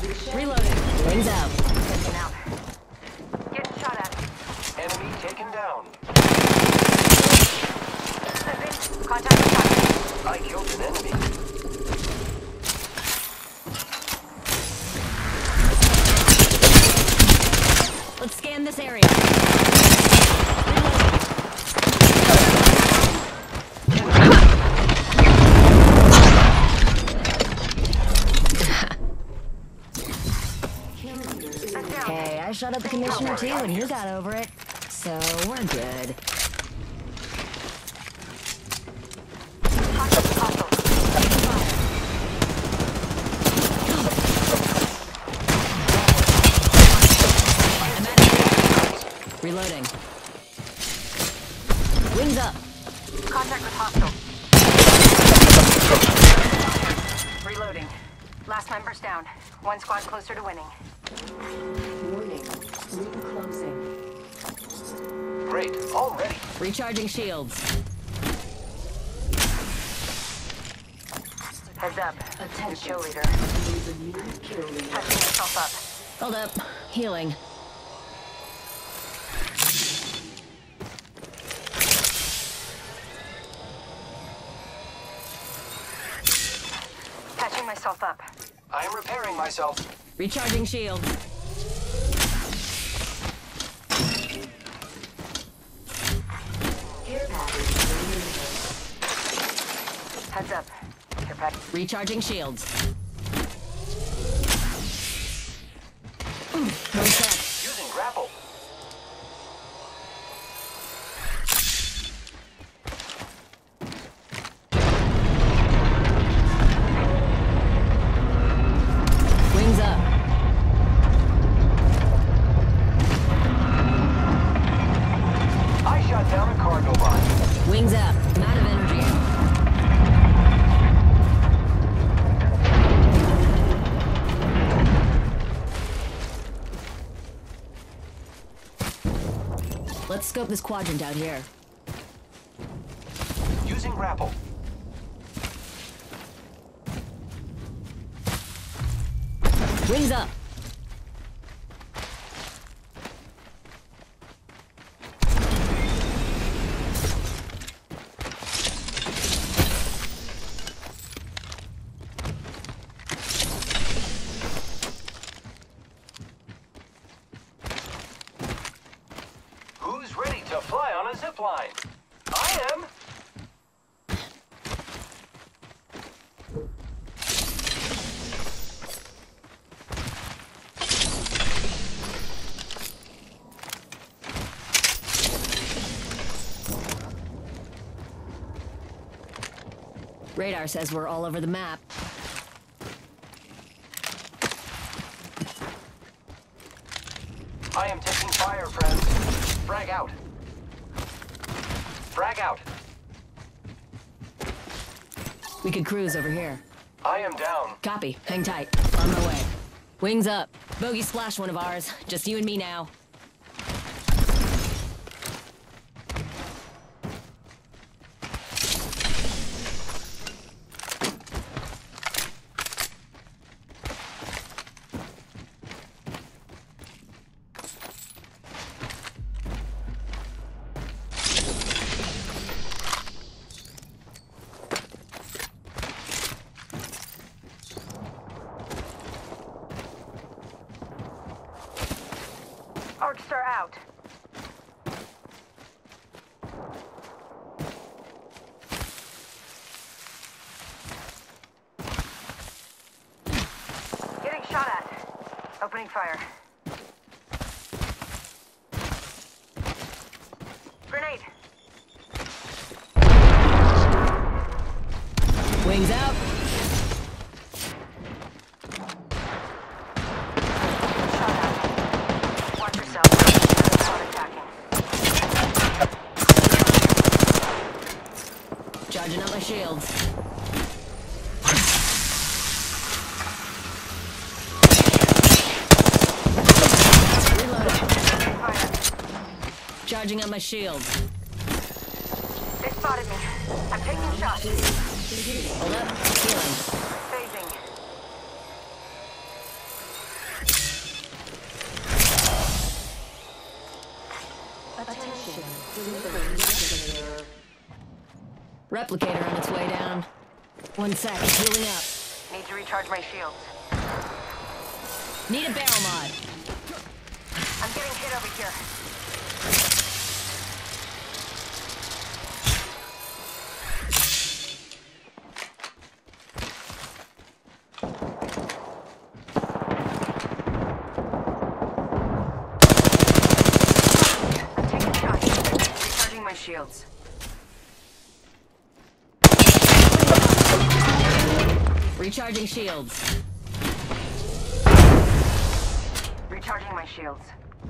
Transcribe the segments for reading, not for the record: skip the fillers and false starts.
Reloading. Wings out. Taken out. Getting shot at. Enemy taken down. Contact with target. I killed an enemy. Let's scan this area. Hey, I shot at the commissioner too and he got over it. So we're good. Contact with hostile. Reloading. Wings up. Contact with hostile. Reloading. Last member's down. One squad closer to winning. Warning. Ring closing. Great, all ready. Recharging shields. Heads up. New kill leader. Patching myself up. Hold up. Healing. Patching myself up. I am repairing myself. Recharging shields. Heads up. Care pack. Recharging shields. No set. Using grapple. Wings up. I shot down a cargo bot. Wings up. I'm out of energy. Let's scope this quadrant out here. Using grapple. Wings up. Who's ready to fly on a zip line? I am. Radar says we're all over the map. I am taking fire, friends. Frag out. Frag out. We could cruise over here. I am down. Copy. Hang tight. On my way. Wings up. Bogey splashed one of ours. Just you and me now. Arcstar out. Getting shot at. Opening fire. Grenade. Wings out. Shot at. Watch yourself. Squad attacking. Charging up my shields. Reloading. Fire. Charging up my shields. They spotted me. I'm taking shots. Hold up. Healing. Phasing. Replicator on its way down. 1 sec, healing up. Need to recharge my shields. Need a barrel mod. I'm getting hit over here. I'm taking shots. Recharging my shields. Recharging shields. Recharging my shields.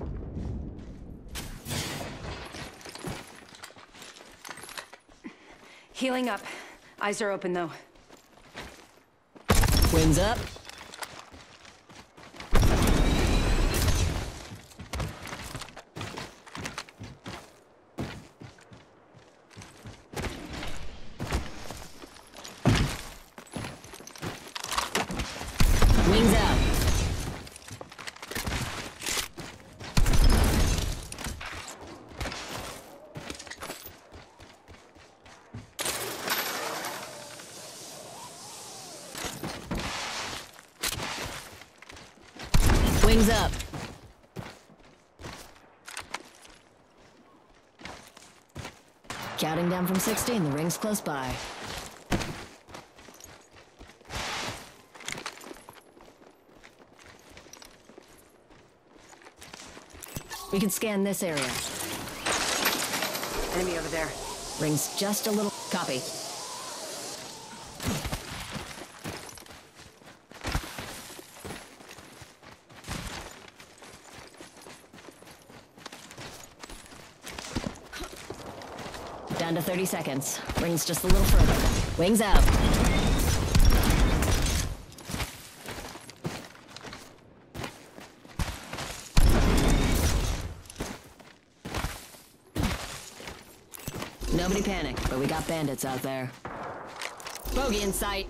Healing up. Eyes are open though. Wings up. Wings out. Wings up. Counting down from 16, the ring's close by. We can scan this area. Enemy over there. Ring's just a little... Copy. Down to 30 seconds. Ring's just a little further. Wings out. Nobody panic, but we got bandits out there. Bogey in sight.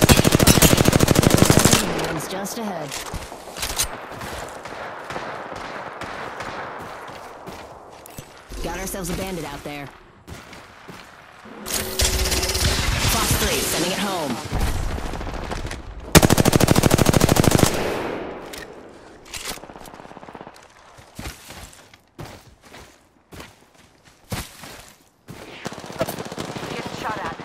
Ring's just ahead. Got ourselves a bandit out there. Fox 3, sending it home. Getting shot at.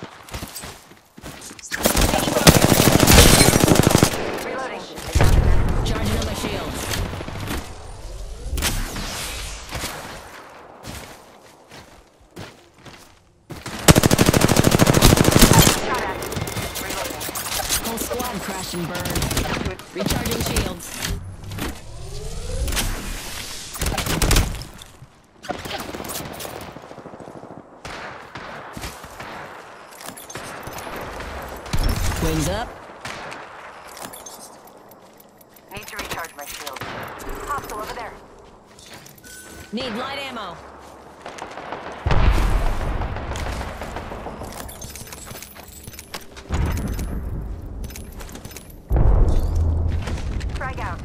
Reloading. Charging on my shields. Shot at. Reloading. Whole squad crash and burn. Recharging shields. Wings up. Need to recharge my shield. Hostile over there. Need light ammo. Frag out.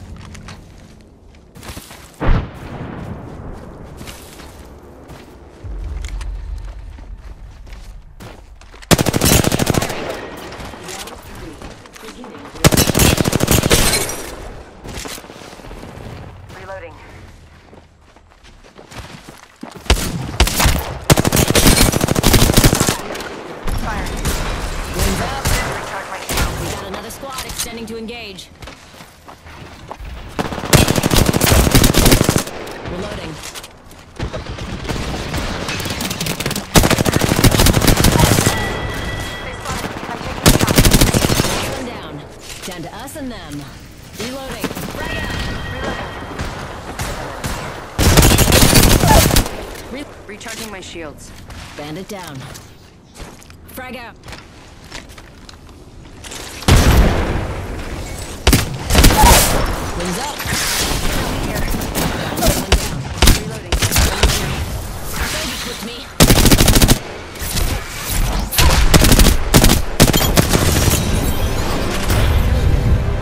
Reloading. Fire. Wings up. Recharge my shield. We got another squad extending to engage. Reloading. They spotted me. I'm taking shots. One down. Down to us and them. Reloading. Frag out. Recharging my shields. Bandit down. Frag out. Wings up.